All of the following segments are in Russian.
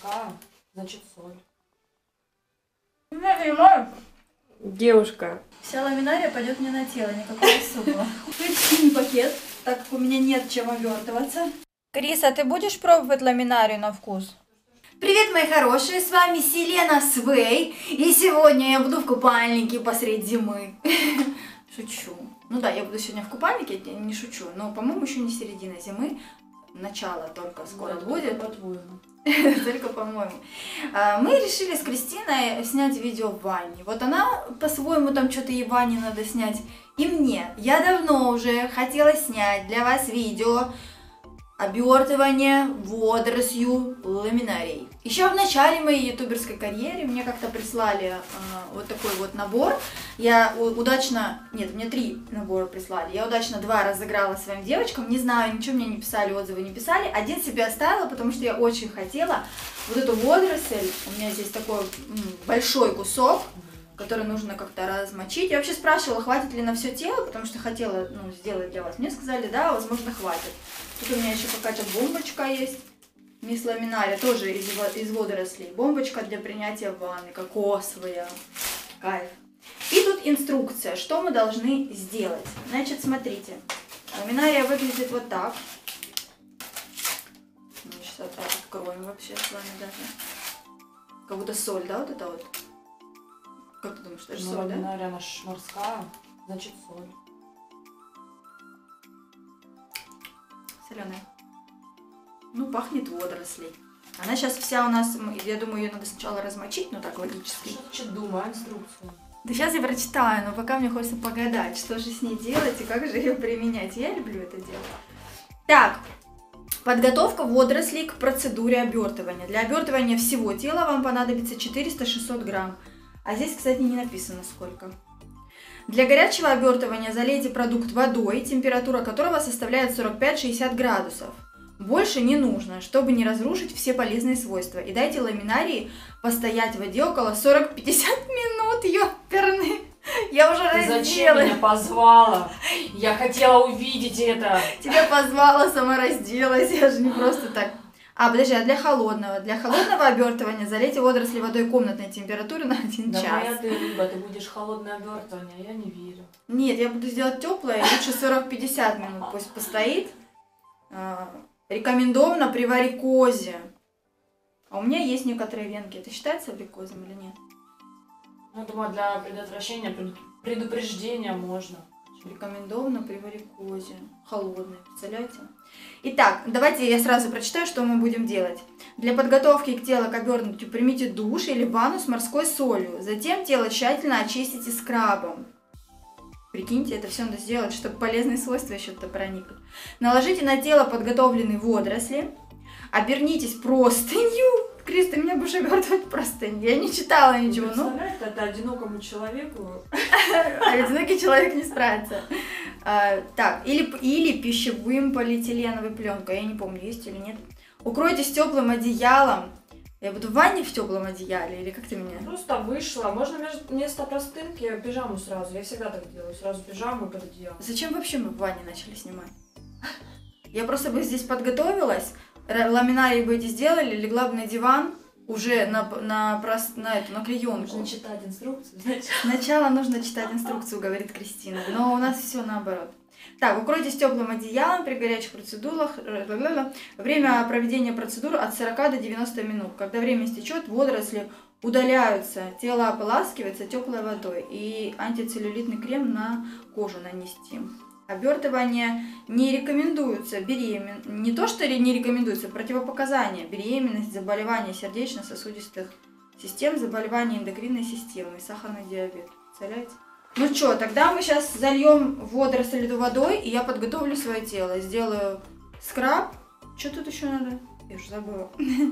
морская, значит соль. Я понимаю. Девушка. Вся ламинария пойдет мне на тело, никакого супа. Синий пакет, так как у меня нет чем обертываться. Крис, а ты будешь пробовать ламинарию на вкус? Привет, мои хорошие, с вами Селена Свей. И сегодня я буду в купальнике посреди зимы. Шучу. Ну да, я буду сегодня в купальнике, я не шучу. Но, по-моему, еще не середина зимы. Начало только скоро будет. По-твоему. Только по-моему. Мы решили с Кристиной снять видео в ванне. Вот она по-своему там что-то ей в ванне надо снять. И мне. Я давно уже хотела снять для вас видео обертывание водорослью ламинарий. Еще в начале моей ютуберской карьеры мне как-то прислали вот такой вот набор. Я удачно, нет, мне 3 набора прислали. Я удачно 2 разыграла своим девочкам. Не знаю, ничего мне не писали, отзывы не писали. Один себе оставила, потому что я очень хотела вот эту водоросль. У меня здесь такой большой кусок, который нужно как-то размочить. Я вообще спрашивала, хватит ли на все тело, потому что хотела сделать для вас. Мне сказали, да, возможно, хватит. Тут у меня еще какая-то бомбочка есть. Мисс Ламинария, тоже из водорослей. Бомбочка для принятия ванны, кокосовая. Кайф. И тут инструкция, что мы должны сделать. Значит, смотрите. Ламинария выглядит вот так. Мы сейчас откроем вообще с вами даже. Как будто соль, да, вот это вот? Как ты думаешь, это же соль, да? Ламинария, она морская, значит соль. Соленая. Ну, пахнет водорослей. Она сейчас вся у нас, я думаю, ее надо сначала размочить, но так логически. Что думаю, инструкцию? Да сейчас я прочитаю, но пока мне хочется погадать, что же с ней делать и как же ее применять. Я люблю это дело. Так, подготовка водорослей к процедуре обертывания. Для обертывания всего тела вам понадобится 400-600 грамм. А здесь, кстати, не написано сколько. Для горячего обертывания залейте продукт водой, температура которого составляет 45-60 градусов. Больше не нужно, чтобы не разрушить все полезные свойства. И дайте ламинарии постоять в воде около 40-50 минут, ёперный. Я уже разделась. Зачем меня позвала? Я хотела увидеть это. Тебя позвала, сама разделась, я же не просто так. А, подожди, а для холодного обертывания залейте водоросли водой комнатной температуры на 1 час. Да моя ты рыба, ты будешь холодное обертывание, я не верю. Нет, я буду сделать теплое, лучше 40-50 минут пусть постоит. Рекомендовано при варикозе. А у меня есть некоторые венки. Это считается варикозом или нет? Ну, думаю, для предотвращения, предупреждения можно. Рекомендовано при варикозе. Холодный, представляете? Итак, давайте я сразу прочитаю, что мы будем делать. Для подготовки к телу к обернутию примите душ или ванну с морской солью. Затем тело тщательно очистите скрабом. Прикиньте, это все надо сделать, чтобы полезные свойства еще-то проникли. Наложите на тело подготовленные водоросли. Обернитесь простынью. Крис, ты меня будешь обертывать простынью. Я не читала ничего. Представляешь, это одинокому человеку. А одинокий человек не справится. Так, или пищевым полиэтиленовой пленкой. Я не помню, есть или нет. Укройтесь теплым одеялом. Я буду в ванне в теплом одеяле или как ты меня? Просто вышла. Можно вместо простынки пижаму сразу. Я всегда так делаю. Сразу пижаму под одеяло. Зачем вообще мы в ванне начали снимать? Я просто бы здесь подготовилась, ламинарий бы эти сделали, легла бы на диван, уже на клеенку. Нужно читать инструкцию, значит. Сначала нужно читать инструкцию, говорит Кристина, но у нас все наоборот. Так, укройтесь теплым одеялом при горячих процедурах. Время проведения процедур от 40 до 90 минут. Когда время истечет, водоросли удаляются, тело ополаскивается теплой водой и антицеллюлитный крем на кожу нанести. Обертывание не рекомендуется не то, что не рекомендуется, противопоказания: беременность, заболевания сердечно-сосудистых систем, заболевания эндокринной системы, сахарный диабет. Представляете? Ну что, тогда мы сейчас зальем водоросль водой, и я подготовлю свое тело. Сделаю скраб. Что тут еще надо? Я уже забыла.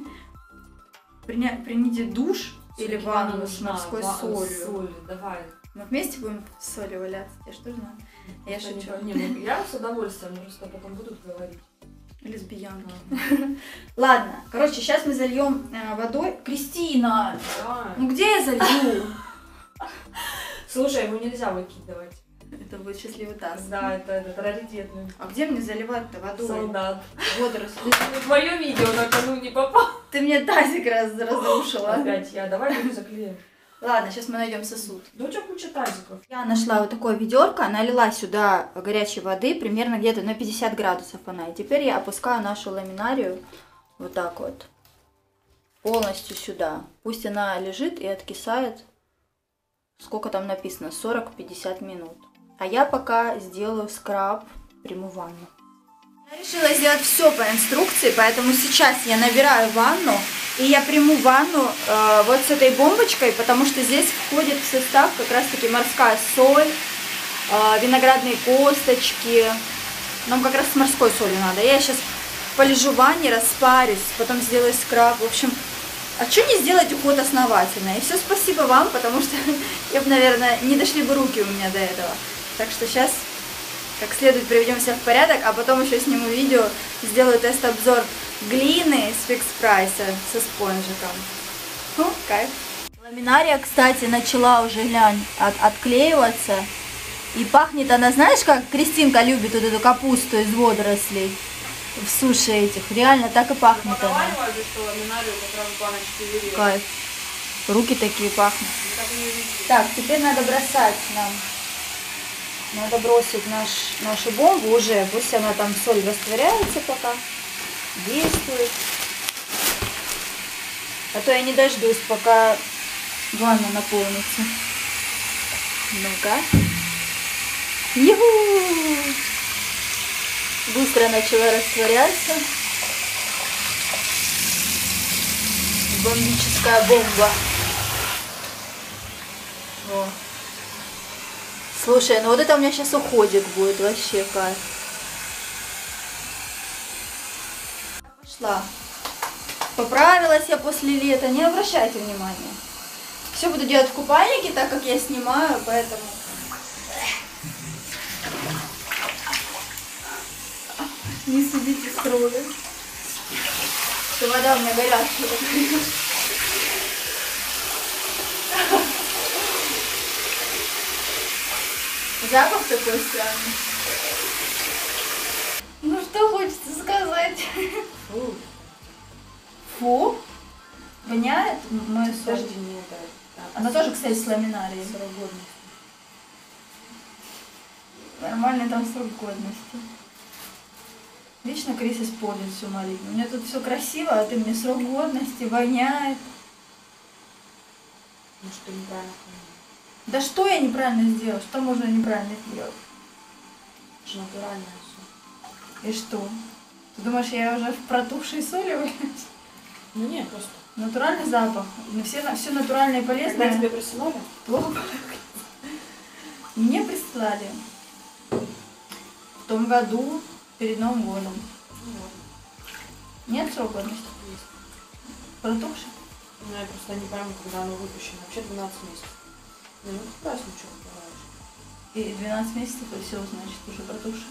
Примите душ или ванну с морской солью. Давай. Мы вместе будем в соли валяться, я что знаю. Я шучу. Я с удовольствием, просто потом будут говорить. Лесбиянки. Ладно, короче, сейчас мы зальем водой. Кристина! Да. Ну где я залью? Слушай, его нельзя выкидывать. Это будет счастливый таз. Да, это раритетный. А где мне заливать-то водой? Солдат. Водоросли. Твое видео накануне попало. Ты мне тазик разрушила. Опять я. Давай будем заклеим. Ладно, сейчас мы найдем сосуд. Да у тебя куча тазиков. Я нашла вот такое ведерко, налила сюда горячей воды, примерно где-то на 50 градусов она. И теперь я опускаю нашу ламинарию вот так вот, полностью сюда. Пусть она лежит и откисает, сколько там написано, 40-50 минут. А я пока сделаю скраб, приму ванну. Я решила сделать все по инструкции, поэтому сейчас я набираю ванну. И я приму ванну вот с этой бомбочкой, потому что здесь входит в состав как раз-таки морская соль, виноградные косточки. Нам как раз с морской солью надо. Я сейчас полежу в ванне, распарюсь, потом сделаю скраб. В общем, а что не сделать уход основательно? И все спасибо вам, потому что я бы, наверное, не дошли бы руки у меня до этого. Так что сейчас как следует приведем себя в порядок, а потом еще сниму видео, сделаю тест-обзор глины с фикс прайса со спонжиком. Фу, кайф. Ламинария, кстати, начала уже, глянь, отклеиваться. И пахнет она, знаешь, как Кристинка любит вот эту капусту из водорослей в суши этих. Реально так и пахнет она. Что ламинарию как раз баночки. Кайф. Руки такие пахнут. Так, теперь надо бросать нам. Надо бросить нашу бомбу уже. Пусть она там, соль растворяется пока. Действует. А то я не дождусь, пока ванна наполнится. Ну-ка. Юху! Быстро начала растворяться. Бомбическая бомба. О. Слушай, ну вот это у меня сейчас уходик будет, вообще кайф. Пошла. Поправилась я после лета, не обращайте внимания. Все буду делать в купальнике, так как я снимаю, поэтому... Не судите строго. Что вода у меня горячая. Запах такой странный. Ну что хочется сказать? Фу. Фу? Воняет мою соль? Подожди, не это. Она тоже, кстати, с ламинарией. Срок годности. Нормальный там срок годности. Вечно Крис испортит всю малину. У меня тут все красиво, а ты мне срок годности, воняет. Ну что неправильно поняла. Да что я неправильно сделала? Что можно неправильно сделать? Это же натуральное все. И что? Ты думаешь, я уже в протухшей соли валяюсь? Ну нет, просто. Натуральный запах. Все натуральное и полезное. Когда тебе присылали? Плохо. Мне прислали в том году перед Новым годом. Вот. Нет срока годности? Есть. Протухший? Ну я просто не пойму, когда оно выпущено. Вообще 12 месяцев. Ну как раз ничего не бывает. И 12 месяцев, и все, значит, уже протухший.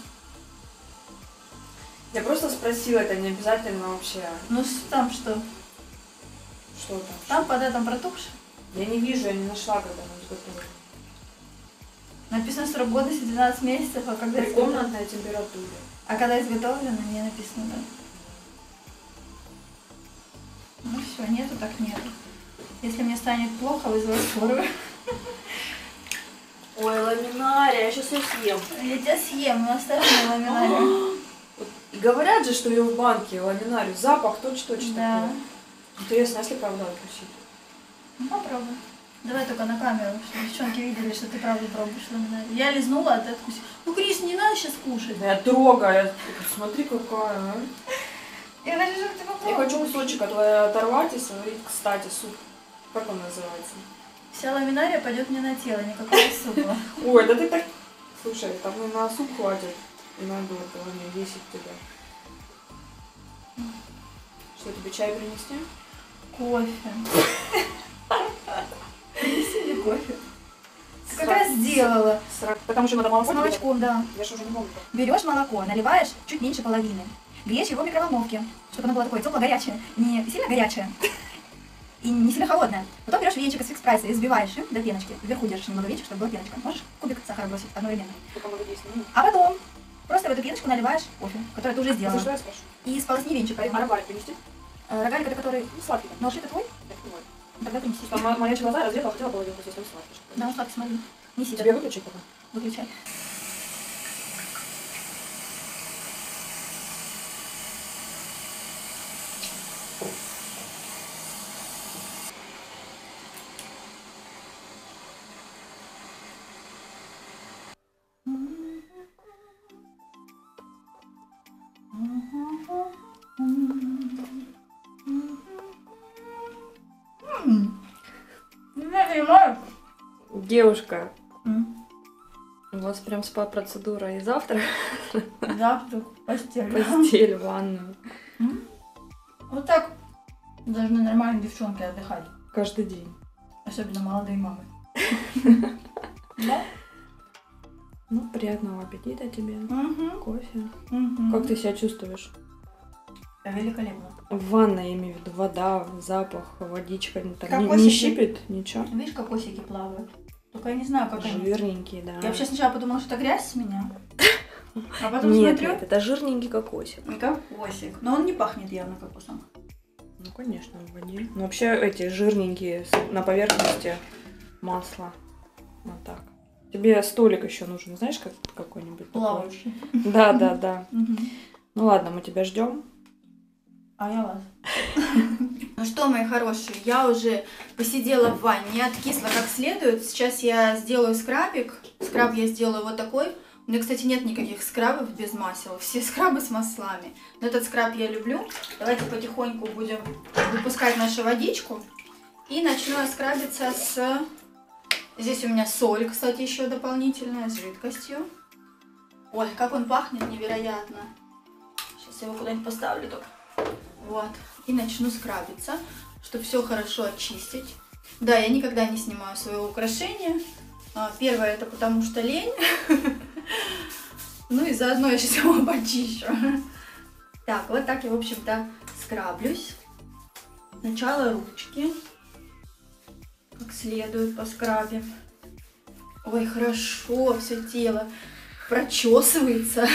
Я просто спросила, это не обязательно вообще. Ну там что? Что там? Там по датам протухший. Я не вижу, я не нашла, когда оно изготовлено. Написано срок годности 12 месяцев, а когда При комнатной температуре. А когда изготовлено, не написано, да. Ну все, нету так нету. Если мне станет плохо, вызывай скорую. Ой, ламинария, я сейчас ее съем. Я тебя съем, но оставь мне ламинарию. И говорят же, что ее в банке, ламинарию. Запах точно-точно Да. такой. Интересно, если правда откусить? Ну попробуй. Давай только на камеру, чтобы девчонки видели, что ты правда пробуешь ламинарию. Я лизнула, а ты откусил. Ну, Крис, не надо сейчас кушать. Да я трогаю. Смотри, какая, а. Я хочу, чтобы ты Я попробовала. хочу кусочек оторвать и сварить, кстати, суп. Как он называется? Вся ламинария пойдет мне на тело, никакого супа. Ой, да ты так... Слушай, там и на суп хватит. И надо этого не весить тебя. Что, тебе чай принести? Кофе. Принеси мне кофе. Ты как раз сделала. Потому что надо С молоко. молочком, да. Я же уже не помню. Берешь молоко, наливаешь чуть меньше половины. Греешь его в микроволновке, чтобы оно было такое тепло-горячее, не сильно горячее. и не сильно холодная. Потом берешь венчик из фикс-прайса и взбиваешь им до пеночки. Вверху держишь немного венчик, чтобы была пеночка. Можешь кубик сахара бросить одновременно. А потом просто в эту пеночку наливаешь кофе, который ты уже сделала. И сполосни венчик. А рогалик принести? Рогалик это который... Сладкий. Нож это твой? Это твой. Тогда принеси. Там моя глаза раздела, хотела половину, если он сладкий. Да, он сладкий, смотри. Неси. Тебе выключить пока? Выключай. Девушка, у вас прям спа-процедура и завтрак? Завтрак, постель. Постель, ванную. Вот так должны нормальные девчонки отдыхать. Каждый день. Особенно молодые мамы. Да? Ну, приятного аппетита тебе. Кофе. Как Как ты себя чувствуешь? Великолепно. В ванной, я имею в виду, вода, запах, водичка. Там не Кокосики. щипет, ничего? Видишь, кокосики плавают? Только я не знаю, как они. Жирненькие, да. Я вообще сначала подумала, что это грязь с меня. А потом Нет, смотрю. нет, это жирненький кокосик. Кокосик. Но он не пахнет явно кокосом. Ну, конечно, в воде. Ну, вообще эти жирненькие на поверхности масла. Вот так. Тебе столик еще нужен, знаешь, как какой-нибудь такой? Плавающий. Да, да, да. Ну ладно, мы тебя ждем. А я вас. Ну что, мои хорошие, я уже посидела в ванне, откисла как следует. Сейчас я сделаю скрабик. Скраб я сделаю вот такой. У меня, кстати, нет никаких скрабов без масел. Все скрабы с маслами. Но этот скраб я люблю. Давайте потихоньку будем выпускать нашу водичку. И начну я скрабиться с... Здесь у меня соль, кстати, еще дополнительная, с жидкостью. Ой, как он пахнет невероятно. Сейчас я его куда-нибудь поставлю только. Вот. И начну скрабиться, чтобы все хорошо очистить. Да, я никогда не снимаю своего украшения. Первое, это потому что лень. Ну и заодно я сейчас его почищу. Так, вот так я, в общем-то, скраблюсь. Сначала ручки. Как следует поскрабим. Ой, хорошо, все тело прочесывается.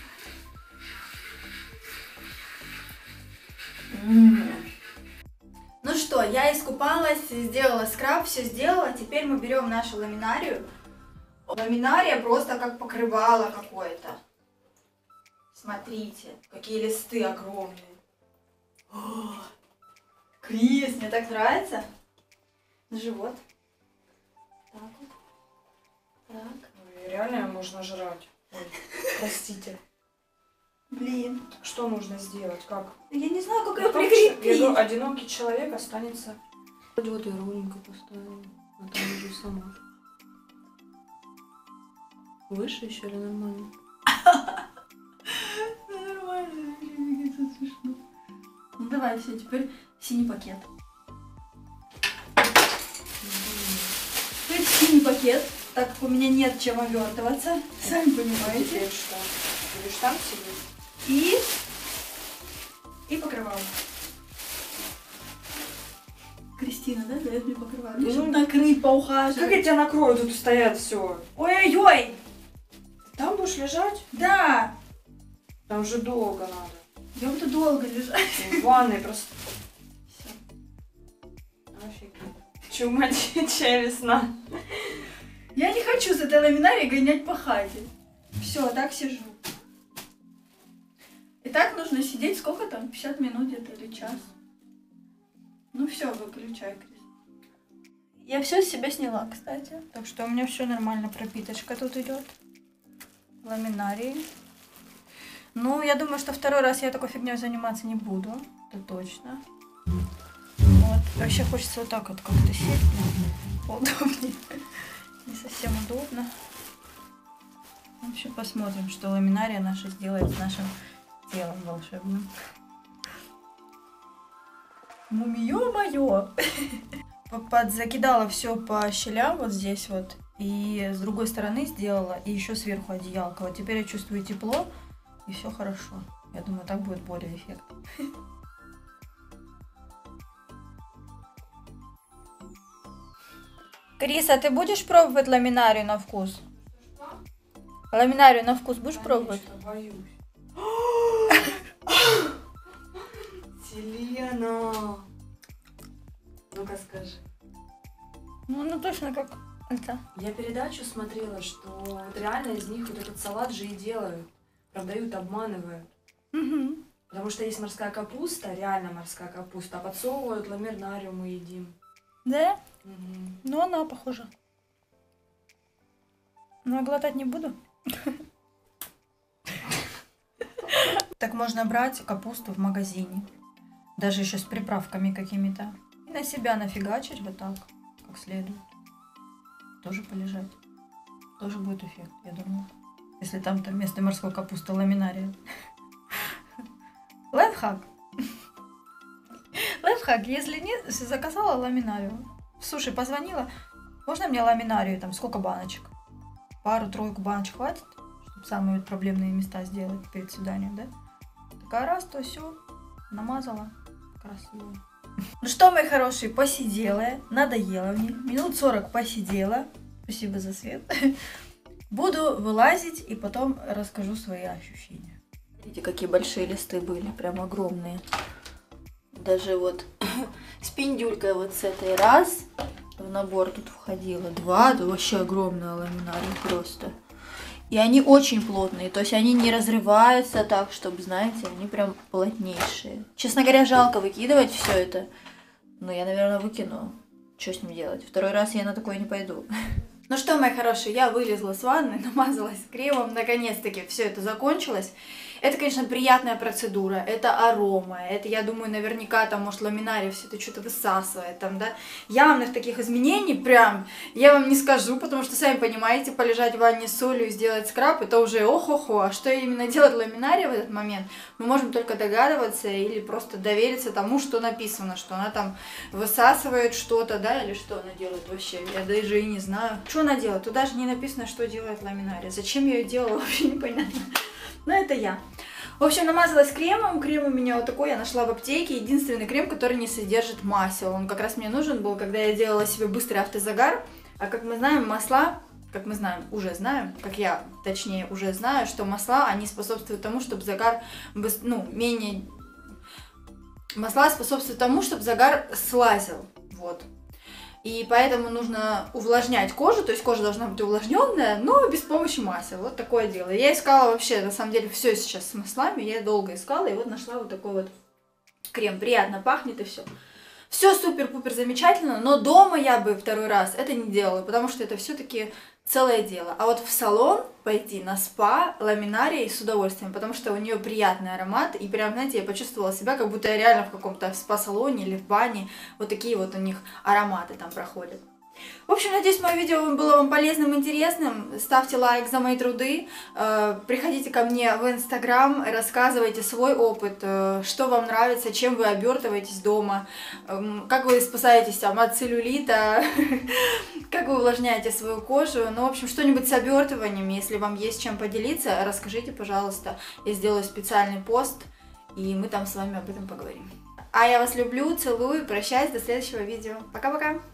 Ну что, я искупалась, сделала скраб, все сделала. Теперь мы берем нашу ламинарию. Ламинария просто как покрывало какое-то. Смотрите, какие листы огромные. О, Крис, мне так нравится. На живот. Так вот. Так. Ой, реально можно жрать. Ой, простите. Блин. Что нужно сделать? Как? Я не знаю, как ее Потом прикрепить. я говорю, одинокий человек останется. Вот я ровненько поставила. А там уже сама. Выше еще или нормально? Нормально, это смешно. Ну давай, все, теперь синий пакет. Теперь синий пакет, так как у меня нет чем овертываться, сами понимаете. Теперь что? Будешь там сидеть? И покрывало. Кристина, да, дает мне покрывало? Ну, Чтобы накрыть, поухаживать. Как я тебя накрою? Тут стоят все. Ой-ой-ой! Там будешь лежать? Да! Там же долго надо. Я буду долго лежать. В ванной просто. Все. Офигеть. Чума чая весна. Я не хочу с этой ламинарией гонять по хате. Все, так сижу. И так нужно сидеть сколько там? 50 минут где-то или час. Ну все, выключай, Крис. Я все с себя сняла, кстати. Так что у меня все нормально, пропиточка тут идет. Ламинарии. Ну, я думаю, что второй раз я такой фигней заниматься не буду. Это точно. Вот. Вообще хочется вот так вот как-то сесть. Удобнее. Не совсем удобно. В общем, посмотрим, что ламинария наша сделает с нашим телом волшебным. Ё-моё! Подзакидала все по щелям вот здесь вот. И с другой стороны сделала. И еще сверху одеялко. Вот теперь я чувствую тепло. И все хорошо. Я думаю, так будет более эффектно. Криса, ты будешь пробовать ламинарию на вкус? Ламинарию на вкус будешь пробовать? Боюсь. Селена! Ну-ка скажи. Ну точно как это. Я передачу смотрела, что вот реально из них вот этот салат же и делают. Продают, обманывают. Угу. Потому что есть морская капуста, реально морская капуста, а подсовывают ламинарию мы едим. Да? Угу. Ну она похожа. Но глотать не буду. Так можно брать капусту в магазине. Даже еще с приправками какими-то. И на себя нафигачить вот так, как следует. Тоже полежать. Тоже будет эффект, я думаю. Если там вместо морской капусты ламинария. Лайфхак. Лайфхак. Если нет, заказала ламинарию. В суши позвонила. Можно мне ламинарию? Там сколько баночек? Пару-тройку баночек хватит? Чтобы самые проблемные места сделать перед свиданием, да? Такая раз, то все. Намазала. Красиво. Ну что, мои хорошие, посидела я. Надоело мне. Минут 40 посидела. Спасибо за свет. Буду вылазить и потом расскажу свои ощущения. Видите, какие большие листы были, прям огромные. Даже вот с пиндюлькой вот с этой раз в набор тут входило 2, да вообще огромная ламинария просто. И они очень плотные, то есть они не разрываются так, чтобы, знаете, они прям плотнейшие. Честно говоря, жалко выкидывать все это, но я, наверное, выкину. Что с ним делать? Второй раз я на такое не пойду. Ну что, мои хорошие, я вылезла с ванны, намазалась кремом, наконец-таки все это закончилось. Это, конечно, приятная процедура, это арома, это, я думаю, наверняка там, может, ламинария все это что-то высасывает, там, да. Явных таких изменений прям я вам не скажу, потому что, сами понимаете, полежать в ванне с солью и сделать скраб, это уже ох-охо, а что именно делает ламинария в этот момент, мы можем только догадываться или просто довериться тому, что написано, что она там высасывает что-то, да, или что она делает вообще, я даже и не знаю. Что она делает? Тут даже не написано, что делает ламинария, зачем я ее делала, вообще непонятно. Но это я. В общем, намазалась кремом. Крем у меня вот такой, я нашла в аптеке. Единственный крем, который не содержит масел. Он как раз мне нужен был, когда я делала себе быстрый автозагар. А как мы знаем, масла, как мы знаем, уже знаем, как я, точнее, уже знаю, что масла, они способствуют тому, чтобы загар, менее... Масла способствуют тому, чтобы загар слазил. Вот. И поэтому нужно увлажнять кожу, то есть кожа должна быть увлажненная, но без помощи масел. Вот такое дело. Я искала вообще, на самом деле, все сейчас с маслами, я долго искала, и вот нашла вот такой вот крем. Приятно пахнет и все. Все супер-пупер замечательно, но дома я бы второй раз это не делала, потому что это все-таки целое дело. А вот в салон пойти на спа ламинарией с удовольствием, потому что у нее приятный аромат, и прям, знаете, я почувствовала себя, как будто я реально в каком-то спа-салоне или в бане. Вот такие вот у них ароматы там проходят. В общем, надеюсь, мое видео было вам полезным, интересным. Ставьте лайк за мои труды. Приходите ко мне в Инстаграм, рассказывайте свой опыт, что вам нравится, чем вы обертываетесь дома, как вы спасаетесь там от целлюлита, как вы увлажняете свою кожу. Ну, в общем, что-нибудь с обертыванием, если вам есть чем поделиться, расскажите, пожалуйста. Я сделаю специальный пост, и мы там с вами об этом поговорим. А я вас люблю, целую, прощаюсь, до следующего видео. Пока-пока!